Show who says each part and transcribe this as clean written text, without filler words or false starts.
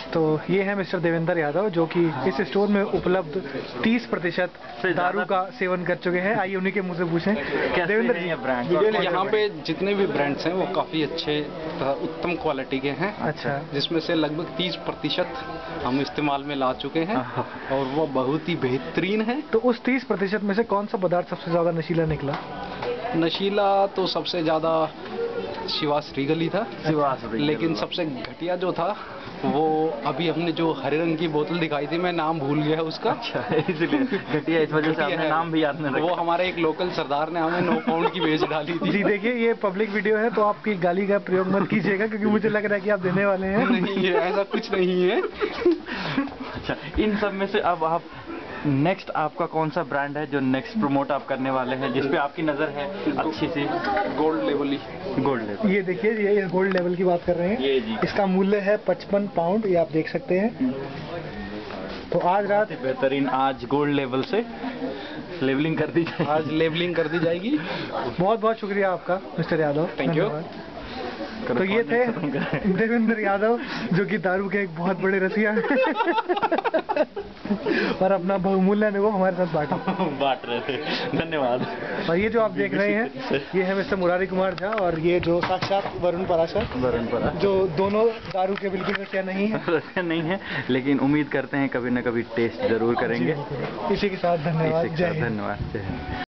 Speaker 1: तो ये है मिस्टर देवेंद्र यादव, जो कि इस स्टोर में उपलब्ध 30% दारू का सेवन कर चुके हैं। आइए उन्हीं के मुंह से पूछें।
Speaker 2: देवेंद्र जी,
Speaker 3: ब्रांड यहाँ पे जितने भी ब्रांड्स हैं वो काफ़ी अच्छे उत्तम क्वालिटी के हैं।
Speaker 1: अच्छा।
Speaker 3: जिसमें से लगभग 30% हम इस्तेमाल में ला चुके हैं और वो बहुत ही बेहतरीन है।
Speaker 1: तो उस 30% में से कौन सा पदार्थ सबसे ज़्यादा नशीला निकला?
Speaker 3: नशीला तो सबसे ज़्यादा शिवास रीगल ही था। लेकिन सबसे घटिया जो था वो अभी हमने जो हरे रंग की बोतल दिखाई थी, मैं नाम भूल गया उसका।
Speaker 2: अच्छा, इसलिए घटिया, इस वजह से आपने नाम भी याद नहीं रखा।
Speaker 3: वो हमारे एक लोकल सरदार ने हमें 9 पाउंड की बेच डाली थी।
Speaker 1: जी देखिए, ये पब्लिक वीडियो है तो आपकी गाली का प्रयोग मत कीजिएगा, क्योंकि मुझे लग रहा है कि आप देने वाले हैं।
Speaker 3: नहीं, ऐसा कुछ नहीं है।
Speaker 2: अच्छा, इन सब में से अब आप नेक्स्ट आपका कौन सा ब्रांड है जो नेक्स्ट प्रमोट आप करने वाले हैं, जिसपे आपकी नज़र है अच्छी सी?
Speaker 3: गोल्ड लेवल ही।
Speaker 2: गोल्ड लेवल,
Speaker 1: ये देखिए, ये इस गोल्ड लेवल की बात कर रहे हैं।
Speaker 2: ये जी,
Speaker 1: इसका मूल्य है 55 पाउंड, ये आप देख सकते हैं। तो आज रात
Speaker 2: बेहतरीन, आज गोल्ड लेवल से लेवलिंग कर दी जाएगी।
Speaker 3: आज लेवलिंग कर दी जाएगी।
Speaker 1: बहुत बहुत शुक्रिया आपका मिस्टर यादव,
Speaker 3: थैंक यू।
Speaker 1: तो ये थे देवेंद्र यादव, जो कि दारू के एक बहुत बड़े रसिया हैं और अपना बहुमूल्य अनुभव हमारे साथ
Speaker 2: बांट रहे थे। धन्यवाद।
Speaker 1: और ये जो आप देख रहे हैं, ये है मिस्टर मुरारी कुमार झा, और ये जो साक्षात वरुण पराशर, जो दोनों दारू के बिल्कुल रसिया नहीं है।
Speaker 2: रसिया नहीं है, लेकिन उम्मीद करते हैं कभी न कभी टेस्ट जरूर करेंगे।
Speaker 1: इसी के साथ धन्यवाद। जय हिंद।
Speaker 2: धन्यवाद।